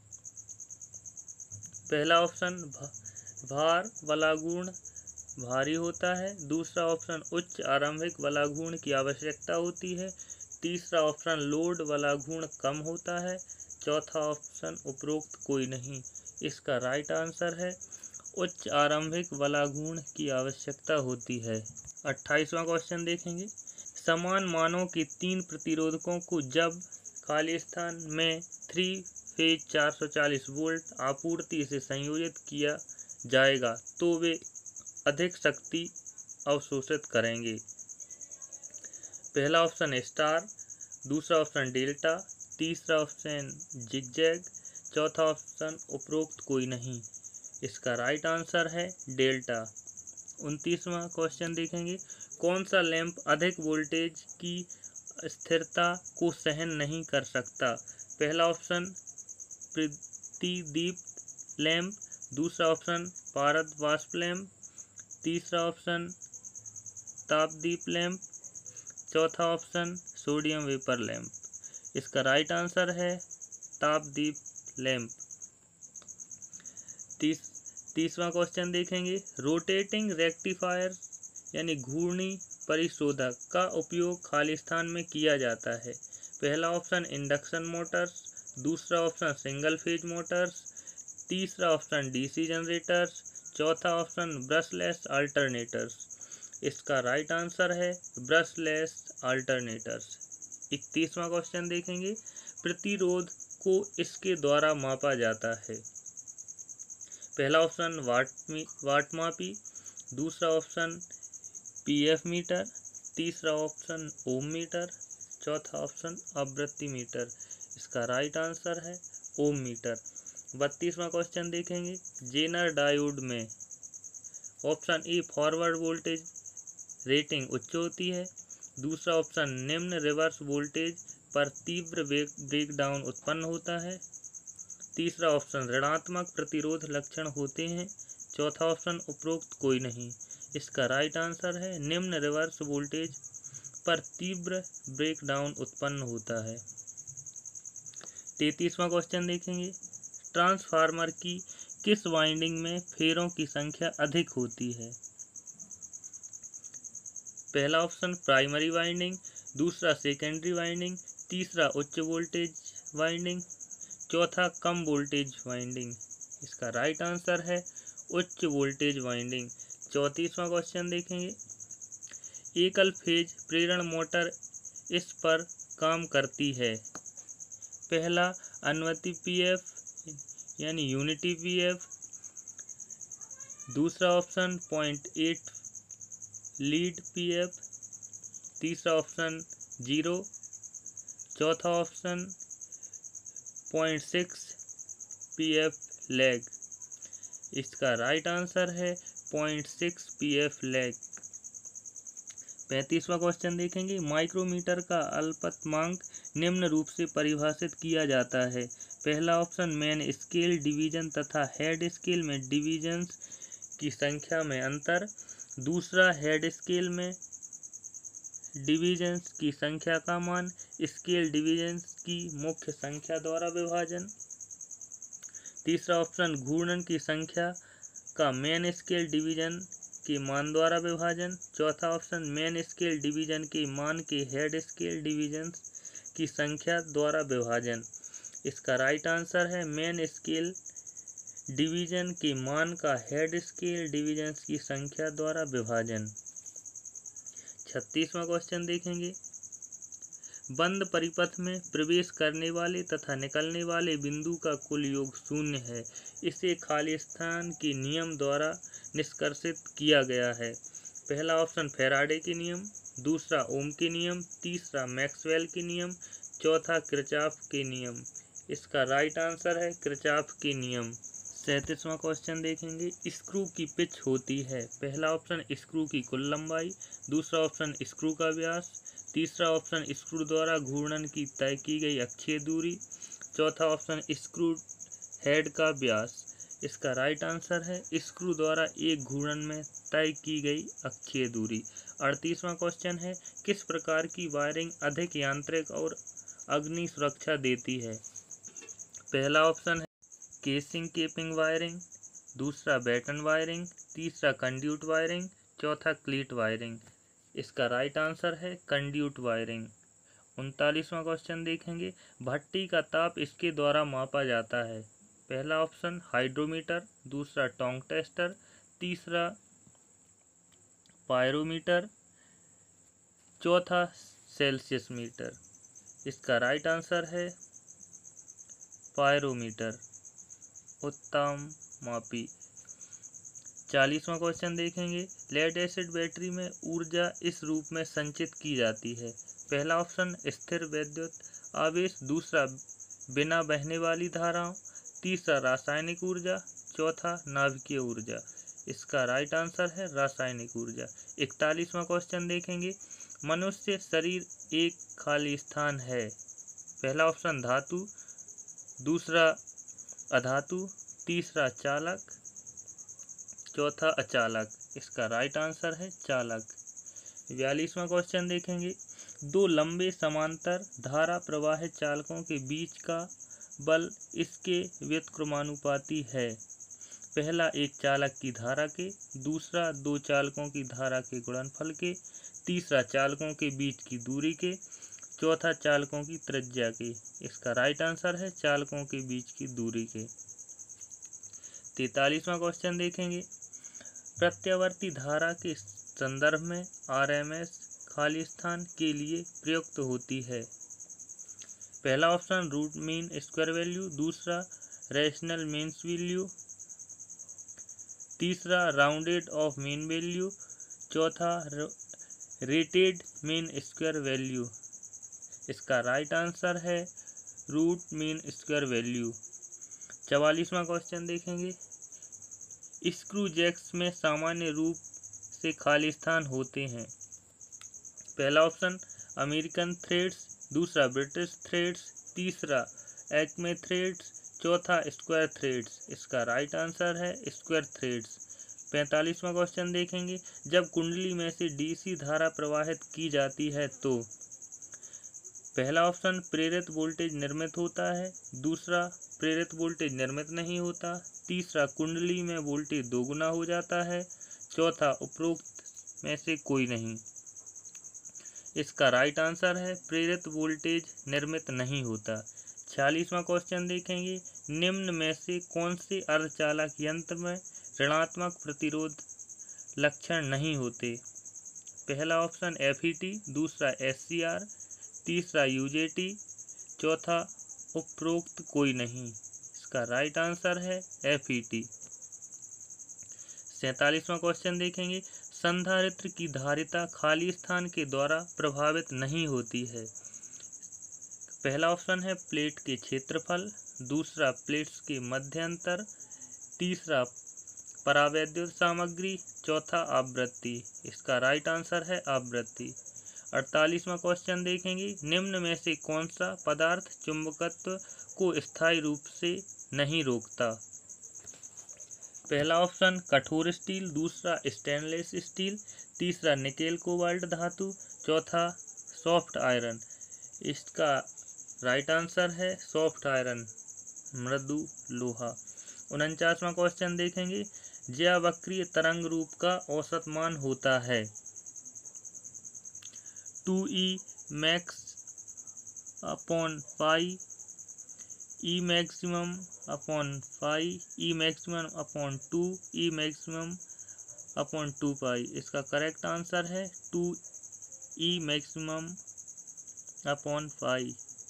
पहला ऑप्शन भार वलागुण भारी होता है, दूसरा ऑप्शन उच्च आरंभिक वलागुण की आवश्यकता होती है, तीसरा ऑप्शन लोड वलागुण कम होता है, चौथा ऑप्शन उपरोक्त कोई नहीं। इसका राइट आंसर है उच्च आरंभिक वलागुण की आवश्यकता होती है। अट्ठाईसवां क्वेश्चन देखेंगे, समान मानों के तीन प्रतिरोधकों को जब खाली स्थान में थ्री फेज चार सौ चालीस वोल्ट आपूर्ति से संयोजित किया जाएगा तो वे अधिक शक्ति अवशोषित करेंगे। पहला ऑप्शन स्टार, दूसरा ऑप्शन डेल्टा, तीसरा ऑप्शन जिगजैग, चौथा ऑप्शन उपरोक्त कोई नहीं। इसका राइट आंसर है डेल्टा। उनतीसवां क्वेश्चन देखेंगे, कौन सा लैंप अधिक वोल्टेज की स्थिरता को सहन नहीं कर सकता। पहला ऑप्शन प्रतिदीप लैंप, दूसरा ऑप्शन पारद वाष्प लैंप, तीसरा ऑप्शन तापदीप लैंप। चौथा ऑप्शन सोडियम वेपर लैंप। इसका राइट आंसर है तापदीप लैंप। तीस तीसवा क्वेश्चन देखेंगे, रोटेटिंग रेक्टिफायर यानी घूर्णी परिशोधक का उपयोग खाली स्थान में किया जाता है। पहला ऑप्शन इंडक्शन मोटर्स, दूसरा ऑप्शन सिंगल फेज मोटर्स, तीसरा ऑप्शन डीसी जनरेटर्स, चौथा ऑप्शन ब्रशलेस अल्टरनेटर्स। इसका राइट आंसर है ब्रशलेस अल्टरनेटर्स। इकतीसवां क्वेश्चन देखेंगे, प्रतिरोध को इसके द्वारा मापा जाता है। पहला ऑप्शन वाट वाट मापी, दूसरा ऑप्शन पीएफ मीटर, तीसरा ऑप्शन ओम मीटर, चौथा ऑप्शन आवृत्ति मीटर। इसका राइट आंसर है ओम मीटर। बत्तीसवां क्वेश्चन देखेंगे, जेनर डायोड में option A forward voltage rating उच्च होती है, दूसरा ऑप्शन निम्न रिवर्स वोल्टेज पर तीव्र ब्रेकडाउन उत्पन्न होता है, तीसरा ऑप्शन ऋणात्मक प्रतिरोध लक्षण होते हैं, चौथा ऑप्शन उपरोक्त कोई नहीं। इसका राइट आंसर है निम्न रिवर्स वोल्टेज पर तीव्र ब्रेकडाउन उत्पन्न होता है। तैंतीसवां क्वेश्चन देखेंगे, ट्रांसफार्मर की किस वाइंडिंग में फेरों की संख्या अधिक होती है। पहला ऑप्शन प्राइमरी वाइंडिंग, दूसरा सेकेंडरी वाइंडिंग, तीसरा उच्च वोल्टेज वाइंडिंग, चौथा कम वोल्टेज वाइंडिंग। इसका राइट आंसर है उच्च वोल्टेज वाइंडिंग। चौंतीसवां क्वेश्चन देखेंगे, एकल फेज प्रेरण मोटर इस पर काम करती है। पहला अनुवर्ती पीएफ यानी यूनिटी पीएफ, दूसरा option point eight lead PF, तीसरा ऑप्शन जीरो, चौथा option point six PF lag. इसका राइट आंसर है पॉइंट सिक्स पीएफ लैग। पैंतीसवां क्वेश्चन देखेंगे, माइक्रोमीटर का अल्पतमांक निम्न रूप से परिभाषित किया जाता है। पहला ऑप्शन मेन स्केल डिवीजन तथा हेड स्केल में डिवीजन्स की संख्या में अंतर, दूसरा हेड स्केल में डिवीजन्स की संख्या का मान स्केल डिवीजन्स की मुख्य संख्या द्वारा विभाजन, तीसरा ऑप्शन घूर्णन की संख्या का मेन स्केल डिवीजन के मान द्वारा विभाजन, चौथा ऑप्शन मेन स्केल डिवीजन के मान के हेड स्केल डिवीजन्स की संख्या द्वारा विभाजन। इसका राइट आंसर है मेन स्केल डिवीजन के मान का हेड स्केल डिवीजन्स की संख्या द्वारा विभाजन। छत्तीसवां क्वेश्चन देखेंगे, बंद परिपथ में प्रवेश करने वाले तथा निकलने वाले बिंदु का कुल योग शून्य है। इसे खाली स्थान के नियम द्वारा निष्कर्षित किया गया है। पहला ऑप्शन फैराडे के नियम, दूसरा ओम के नियम, तीसरा मैक्सवेल के नियम, चौथा किरचॉफ के नियम। इसका राइट आंसर है किरचॉफ के नियम। सैंतीसवां क्वेश्चन देखेंगे, स्क्रू की पिच होती है। पहला ऑप्शन स्क्रू की कुल लंबाई, दूसरा ऑप्शन स्क्रू का व्यास, तीसरा ऑप्शन स्क्रू द्वारा घूर्णन की तय की गई अक्षीय दूरी, चौथा ऑप्शन स्क्रू हेड का व्यास। इसका राइट आंसर है स्क्रू द्वारा एक घूर्णन में तय की गई अक्षीय दूरी। अड़तीसवां क्वेश्चन है, किस प्रकार की वायरिंग अधिक यांत्रिक और अग्नि सुरक्षा देती है। पहला ऑप्शन है केसिंग केपिंग वायरिंग, दूसरा बैटन वायरिंग, तीसरा कंड्यूट वायरिंग, चौथा क्लीट वायरिंग। इसका राइट आंसर है कंड्यूट वायरिंग। उनतालीसवां क्वेश्चन देखेंगे, भट्टी का ताप इसके द्वारा मापा जाता है। पहला ऑप्शन हाइड्रोमीटर, दूसरा टोंग टेस्टर, तीसरा पायरोमीटर, चौथा सेल्सियस मीटर। इसका राइट आंसर है पायरोमीटर, उत्तम मापी। चालीसवां क्वेश्चन देखेंगे, लेड एसिड बैटरी में ऊर्जा इस रूप में संचित की जाती है। पहला ऑप्शन स्थिर विद्युत आवेश, दूसरा बिना बहने वाली धाराओं, तीसरा रासायनिक ऊर्जा, चौथा नाभिकीय ऊर्जा। इसका राइट आंसर है रासायनिक ऊर्जा। इकतालीसवां क्वेश्चन देखेंगे, मनुष्य शरीर एक खाली स्थान है। पहला ऑप्शन धातु, दूसरा अधातु, तीसरा चालक, चौथा अचालक। इसका राइट आंसर है चालक। बयालीसवां क्वेश्चन देखेंगे, दो लंबे समांतर धारा प्रवाहित चालकों के बीच का बल इसके व्युत्क्रमानुपाती है। पहला एक चालक की धारा के, दूसरा दो चालकों की धारा के गुणनफल के, तीसरा चालकों के बीच की दूरी के, चौथा चालकों की त्रिज्या के। इसका राइट आंसर है चालकों के बीच की दूरी के। तैतालीसवां क्वेश्चन देखेंगे, प्रत्यावर्ती धारा के संदर्भ में आरएमएस खाली स्थान के लिए प्रयुक्त होती है। पहला option root mean square value, दूसरा रैशनल मीन्स वैल्यू, तीसरा राउंडेड ऑफ मीन वैल्यू, चौथा रेटेड मीन स्क्वायर वैल्यू। इसका राइट आंसर है रूट मीन स्क्वायर वैल्यू। चवालीसवां क्वेश्चन देखेंगे, स्क्रू जैक्स में सामान्य रूप से खाली स्थान होते हैं। पहला ऑप्शन अमेरिकन थ्रेड्स, दूसरा ब्रिटिश थ्रेड्स, तीसरा एक्मे थ्रेड्स, चौथा स्क्वायर थ्रेड्स। इसका राइट आंसर है स्क्वायर थ्रेड्स। पैंतालीसवां क्वेश्चन देखेंगे, जब कुंडली में से डीसी धारा प्रवाहित की जाती है तो पहला ऑप्शन प्रेरित वोल्टेज निर्मित होता है, दूसरा प्रेरित वोल्टेज निर्मित नहीं होता, तीसरा कुंडली में वोल्टेज दोगुना हो जाता है, चौथा उपरोक्त में से कोई नहीं। इसका राइट आंसर है प्रेरित वोल्टेज निर्मित नहीं होता। छियालीसवां क्वेश्चन देखेंगे, निम्न में से कौन से अर्धचालक यंत्र में ऋणात्मक प्रतिरोध लक्षण नहीं होते। पहला ऑप्शन एफईटी, दूसरा एससीआर, तीसरा यूजेटी, चौथा उपरोक्त कोई नहीं। इसका राइट आंसर है एफईटी। सैंतालीसवां क्वेश्चन देखेंगे, संधारित्र की धारिता खाली स्थान के द्वारा प्रभावित नहीं होती है। पहला ऑप्शन है प्लेट के क्षेत्रफल, दूसरा प्लेट्स के मध्यांतर, तीसरा परावैद्युत सामग्री, चौथा आवृत्ति। इसका राइट आंसर है आवृत्ति। अड़तालीसवां क्वेश्चन देखेंगे, निम्न में से कौन सा पदार्थ चुंबकत्व को स्थायी रूप से नहीं रोकता। पहला ऑप्शन कठोर स्टील, दूसरा स्टेनलेस स्टील, तीसरा निकेल कोबाल्ट धातु, चौथा सॉफ्ट आयरन। इसका राइट आंसर है सॉफ्ट आयरन, मृदु लोहा। उनचासवां क्वेश्चन देखेंगे, ज्यावक्रीय तरंग रूप का औसत मान होता है two E max upon pi, E maximum upon pi, E maximum upon two, E maximum upon two pi. इसका करेक्ट आंसर है two E maximum upon pi.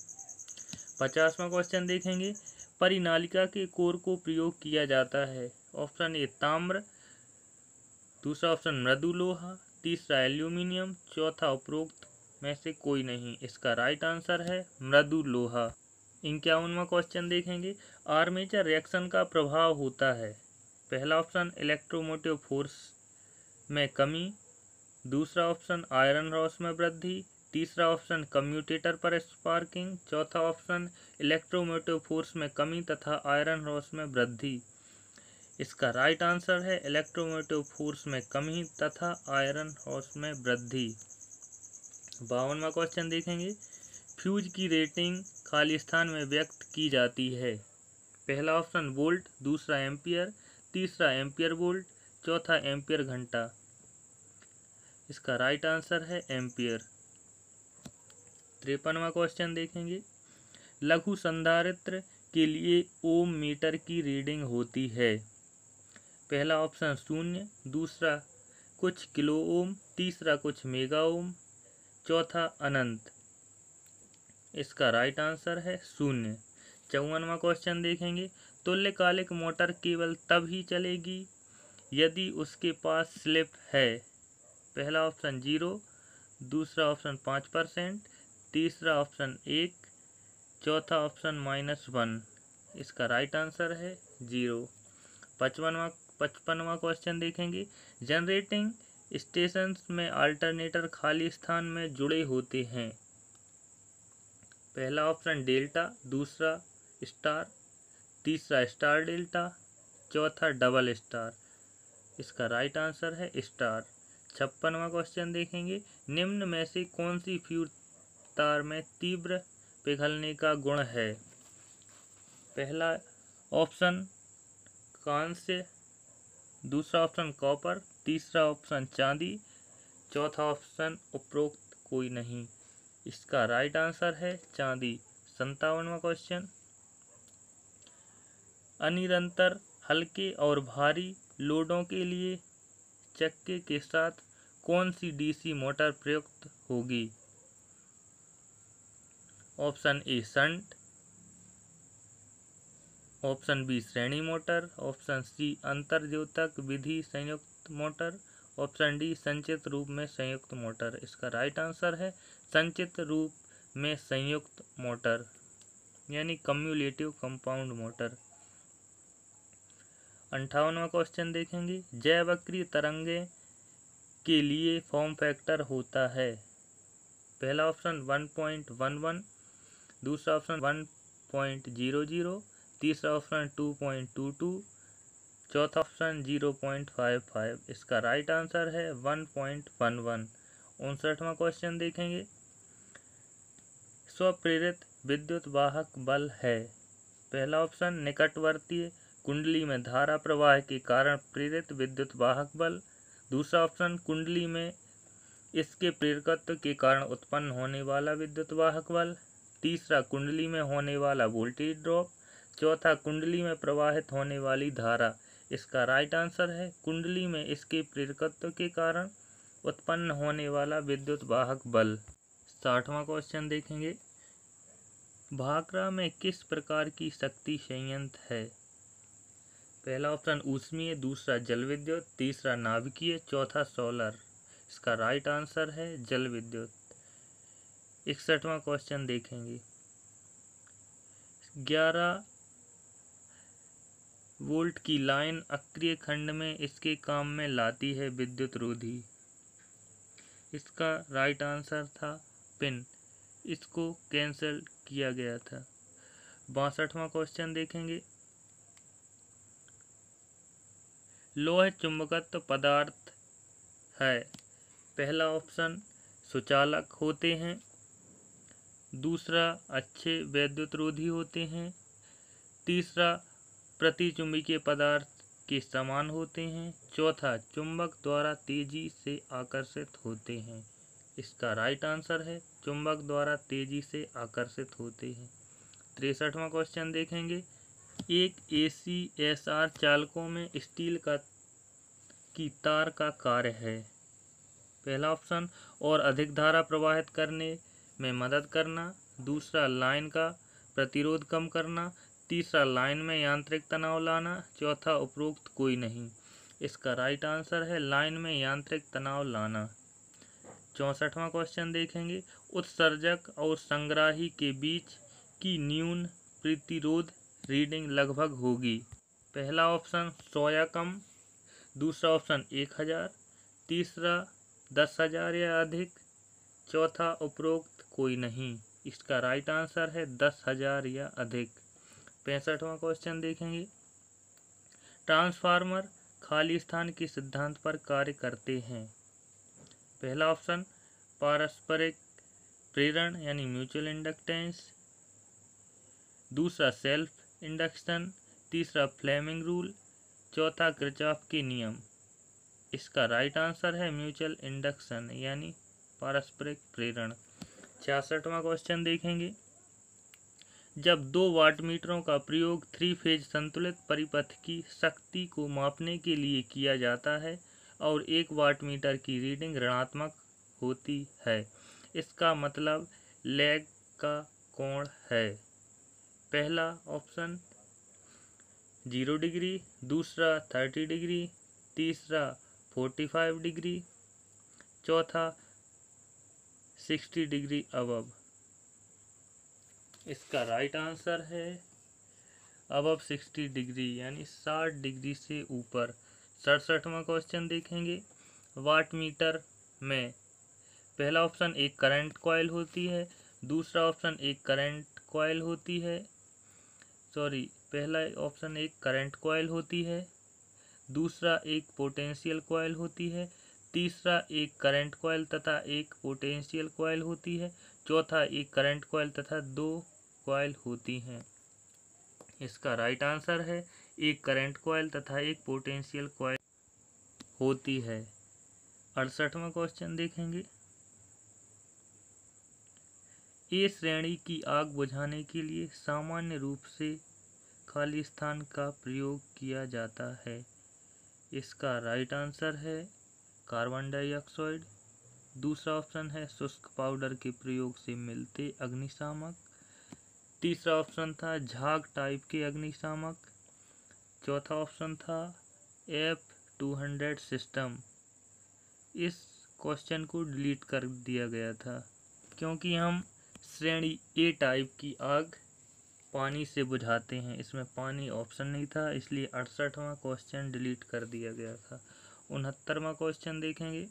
पचासवां क्वेश्चन देखेंगे, परिनालिका के कोर को प्रयोग किया जाता है। ऑप्शन ए ताम्र, दूसरा ऑप्शन मृदु लोहा, तीसरा एल्यूमिनियम, चौथा उपरोक्त में से कोई नहीं। इसका राइट आंसर है मृदु लोहा। इक्यावनवां क्वेश्चन देखेंगे, आर्मेचर रिएक्शन का प्रभाव होता है। पहला ऑप्शन इलेक्ट्रोमोटिव फोर्स में कमी, दूसरा ऑप्शन आयरन रॉस में वृद्धि, तीसरा ऑप्शन कम्यूटेटर पर स्पार्किंग, चौथा ऑप्शन इलेक्ट्रोमोटिव फोर्स में कमी तथा आयरन रॉस में वृद्धि। इसका राइट आंसर है इलेक्ट्रोमोटिव फोर्स में कमी तथा आयरन रॉस में वृद्धि। बावनवां क्वेश्चन देखेंगे, फ्यूज की रेटिंग खाली स्थान में व्यक्त की जाती है। पहला ऑप्शन वोल्ट, दूसरा एम्पियर, तीसरा एम्पियर वोल्ट, चौथा एम्पियर घंटा। इसका राइट आंसर है एम्पियर। तिरपनवां क्वेश्चन देखेंगे, लघु संधारित्र के लिए ओम मीटर की रीडिंग होती है। पहला ऑप्शन शून्य, दूसरा कुछ किलो ओम, तीसरा कुछ मेगा ओम, चौथा अनंत। इसका राइट आंसर है शून्य। चौवनवां क्वेश्चन देखेंगे, तुल्यकालिक मोटर केवल तब ही चलेगी यदि उसके पास स्लिप है। पहला ऑप्शन जीरो, दूसरा ऑप्शन पाँच परसेंट, तीसरा ऑप्शन एक, चौथा ऑप्शन माइनस वन। इसका राइट आंसर है जीरो। पचपनवा पचपनवा क्वेश्चन देखेंगे, जनरेटिंग स्टेशंस में अल्टरनेटर खाली स्थान में जुड़े होते हैं। पहला ऑप्शन डेल्टा, दूसरा स्टार, तीसरा स्टार डेल्टा, चौथा डबल स्टार। इसका राइट आंसर है स्टार। छप्पनवा क्वेश्चन देखेंगे, निम्न में से कौन सी फ्यूज तार में तीव्र पिघलने का गुण है? पहला ऑप्शन कांस्य, दूसरा ऑप्शन कॉपर, तीसरा ऑप्शन चांदी, चौथा ऑप्शन उपरोक्त कोई नहीं। इसका राइट आंसर है चांदी। संतावनवा क्वेश्चन, अनिरंतर हल्के और भारी लोडों के लिए चक्के के साथ कौन सी डीसी मोटर प्रयुक्त होगी? Option A shunt, option B श्रेणी मोटर, ऑप्शन सी अंतर्द्योतक विधि संयुक्त मोटर, ऑप्शन डी संचित रूप में संयुक्त मोटर। इसका राइट आंसर है संचित रूप में संयुक्त मोटर यानी कम्युलेटिव कंपाउंड मोटर। अंठावनवा क्वेश्चन देखेंगे, जयवक्रीय तरंगे के लिए फॉर्म फैक्टर होता है? पहला option one point one one, दूसरा option one point zero zero, तीसरा option two point two two, चौथा option zero point five five. इसका राइट आंसर है वन पॉइंट वन वन। उनसठवां क्वेश्चन देखेंगे, स्वप्रेरित विद्युत वाहक बल है? पहला ऑप्शन निकटवर्तीय कुंडली में धारा प्रवाह के कारण प्रेरित विद्युत वाहक बल, दूसरा ऑप्शन कुंडली में इसके प्रेरकत्व के कारण उत्पन्न होने वाला विद्युत वाहक बल, तीसरा कुंडली में होने वाला वोल्टेज ड्रॉप, चौथा कुंडली में प्रवाहित होने वाली धारा। इसका राइट आंसर है कुंडली में इसके प्रेरकत्व के कारण उत्पन्न होने वाला विद्युत वाहक बल। साठवां क्वेश्चन देखेंगे, भाखड़ा में किस प्रकार की शक्ति संयंत्र है? पहला ऑप्शन ऊष्मीय, दूसरा जल विद्युत, तीसरा नाभिकीय, चौथा सोलर। इसका राइट आंसर है जल विद्युत। इकसठवां क्वेश्चन देखेंगे, ग्यारह वोल्ट की लाइन अक्रिय खंड में इसके काम में लाती है विद्युत रोधी। इसका राइट आंसर था पिन, इसको कैंसिल किया गया था। बासठवां क्वेश्चन देखेंगे, लोह चुंबकत्व पदार्थ है? पहला ऑप्शन सुचालक होते हैं, दूसरा अच्छे वैद्युत रोधी होते हैं, तीसरा प्रतिचुंबकीय पदार्थ के समान होते हैं, चौथा चुंबक द्वारा तेजी से आकर्षित होते हैं। इसका राइट आंसर है चुंबक द्वारा तेजी से आकर्षित होते हैं। तिरसठवां क्वेश्चन देखेंगे, एक एसी एसआर चालकों में स्टील का की तार का कार्य है? पहला ऑप्शन और अधिक धारा प्रवाहित करने में मदद करना, दूसरा लाइन का प्रतिरोध कम करना, तीसरा लाइन में यांत्रिक तनाव लाना, चौथा उपरोक्त कोई नहीं। इसका राइट आंसर है लाइन में यांत्रिक तनाव लाना। चौंसठवां क्वेश्चन देखेंगे, उत्सर्जक और संग्राही के बीच की न्यून प्रतिरोध रीडिंग लगभग होगी? पहला ऑप्शन सौ या कम, दूसरा ऑप्शन एक हजार, तीसरा दस हजार या अधिक, चौथा उपरोक्त कोई नहीं। इसका राइट आंसर है दस हजार या अधिक। पैंसठवां क्वेश्चन देखेंगे, ट्रांसफार्मर खाली स्थान के सिद्धांत पर कार्य करते हैं? पहला ऑप्शन पारस्परिक प्रेरण यानी म्यूचुअल इंडक्टेंस, दूसरा सेल्फ इंडक्शन, तीसरा फ्लेमिंग रूल, चौथा किरचॉफ के नियम। इसका राइट आंसर है म्यूचुअल इंडक्शन यानी पारस्परिक प्रेरण। छियासठवां क्वेश्चन देखेंगे, जब दो वाट मीटरों का प्रयोग थ्री फेज संतुलित परिपथ की शक्ति को मापने के लिए किया जाता है और एक वाट मीटर की रीडिंग ऋणात्मक होती है, इसका मतलब लैग का कोण है? पहला ऑप्शन जीरो डिग्री, दूसरा थर्टी डिग्री, तीसरा फोर्टी फाइव डिग्री, चौथा सिक्सटी डिग्री अबव। इसका राइट आंसर है अबव सिक्सटी डिग्री यानी साठ डिग्री से ऊपर। सड़सठवां क्वेश्चन देखेंगे, वाट मीटर में पहला ऑप्शन एक करंट कॉइल होती है, दूसरा ऑप्शन एक करंट कॉइल होती है सॉरी पहला ऑप्शन एक करंट कॉइल होती है, दूसरा एक पोटेंशियल कॉइल होती है, तीसरा एक करंट कॉइल तथा एक पोटेंशियल कॉइल होती है। चौथा एक करंट कॉइल तथा दो कॉइल होती हैं। इसका राइट आंसर है एक करंट कॉइल तथा एक पोटेंशियल कॉइल होती है। अड़सठवां क्वेश्चन देखेंगे। ए श्रेणी की आग बुझाने के लिए सामान्य रूप से खाली स्थान का प्रयोग किया जाता है। इसका राइट आंसर है कार्बन डाइऑक्साइड। दूसरा ऑप्शन है शुष्क पाउडर के प्रयोग से मिलते अग्निशामक। तीसरा ऑप्शन था झाग टाइप के अग्निशामक। चौथा ऑप्शन था एफ टू हंड्रेड सिस्टम। इस क्वेश्चन को डिलीट कर दिया गया था क्योंकि हम श्रेणी ए टाइप की आग पानी से बुझाते हैं, इसमें पानी ऑप्शन नहीं था, इसलिए अड़सठवां क्वेश्चन डिलीट कर दिया गया था। उनहत्तरवां क्वेश्चन देखेंगे।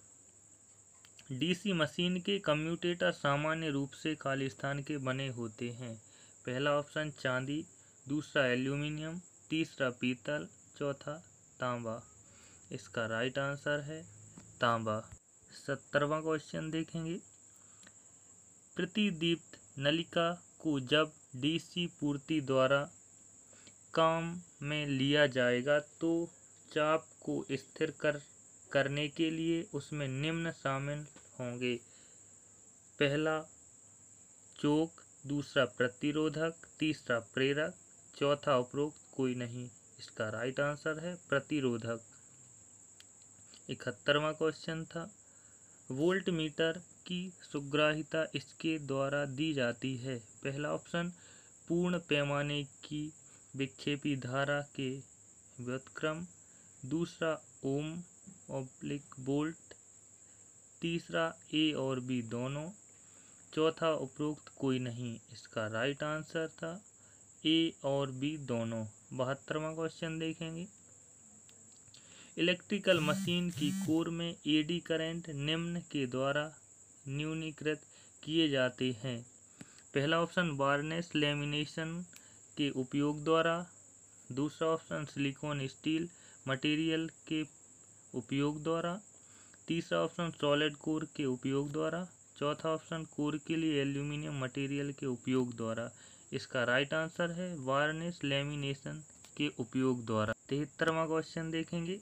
डीसी मशीन के कम्यूटेटर सामान्य रूप से खाली स्थान के बने होते हैं। पहला ऑप्शन चांदी, दूसरा एल्यूमिनियम, तीसरा पीतल, चौथा तांबा। इसका राइट आंसर है तांबा। सत्तरवां क्वेश्चन देखेंगे। प्रतिदीप्त नलिका को जब डीसी पूर्ति द्वारा काम में लिया जाएगा तो चाप को स्थिर कर करने के लिए उसमें निम्न शामिल होंगे। पहला चोक, दूसरा प्रतिरोधक, तीसरा प्रेरक, चौथा उपरोक्त कोई नहीं। इसका राइट आंसर है प्रतिरोधक। इकहत्तरवां क्वेश्चन था। वोल्ट मीटर की सुग्राहिता इसके द्वारा दी जाती है। पहला ऑप्शन पूर्ण पैमाने की विक्षेपी धारा के व्युत्क्रम, दूसरा ओम ऑब्लिक वोल्ट, तीसरा ए और बी दोनों, चौथा उपरोक्त कोई नहीं। इसका राइट आंसर था ए और बी दोनों। बहत्तरवां क्वेश्चन देखेंगे। इलेक्ट्रिकल मशीन की कोर में एडी करंट निम्न के द्वारा न्यूनीकृत किए जाते हैं। पहला ऑप्शन वार्निश लेमिनेशन के उपयोग द्वारा, दूसरा ऑप्शन सिलिकॉन स्टील मटेरियल के उपयोग द्वारा, तीसरा ऑप्शन सॉलिड कोर के उपयोग द्वारा, चौथा ऑप्शन कोर के लिए एल्यूमिनियम मटेरियल के उपयोग द्वारा। इसका राइट आंसर है वार्निश लेमिनेशन के उपयोग द्वारा। तिहत्तरवां क्वेश्चन देखेंगे।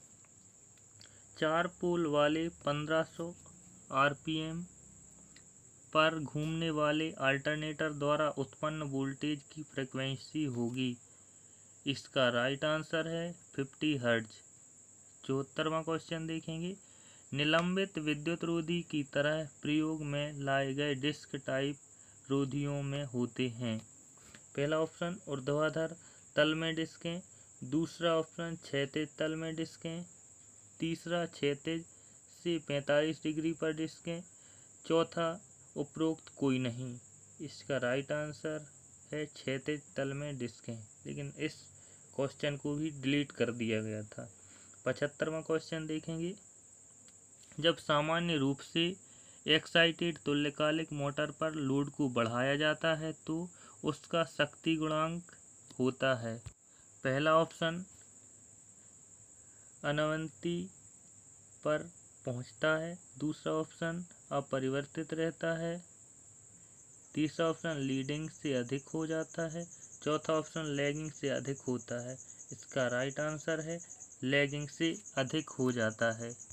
चार पोल वाले पंद्रह सौ आरपीएम पर घूमने वाले अल्टरनेटर द्वारा उत्पन्न वोल्टेज की फ्रीक्वेंसी होगी। इसका राइट आंसर है पचास हर्ट्ज। चौहत्तरवां क्वेश्चन देखेंगे। निलंबित विद्युत रोधी की तरह प्रयोग में लाए गए डिस्क टाइप रोधियों में होते हैं। पहला ऑप्शन ऊर्ध्वाधर तल में डिस्कें, दूसरा ऑप्शन क्षैतिज तल में डिस्कें, तीसरा क्षैतिज से पैंतालीस डिग्री पर डिस्कें, चौथा उपरोक्त कोई नहीं। इसका राइट आंसर है क्षैतिज तल में डिस्कें, लेकिन इस क्वेश्चन को भी डिलीट कर दिया गया था। पचहत्तरवां क्वेश्चन देखेंगे। जब सामान्य रूप से एक्साइटेड तुल्यकालिक मोटर पर लोड को बढ़ाया जाता है तो उसका शक्ति गुणांक होता है। पहला ऑप्शन अनवंती पर पहुंचता है, दूसरा ऑप्शन अपरिवर्तित रहता है, तीसरा ऑप्शन लीडिंग से अधिक हो जाता है, चौथा ऑप्शन लैगिंग से अधिक होता है। इसका राइट आंसर है लैगिंग से अधिक हो जाता है।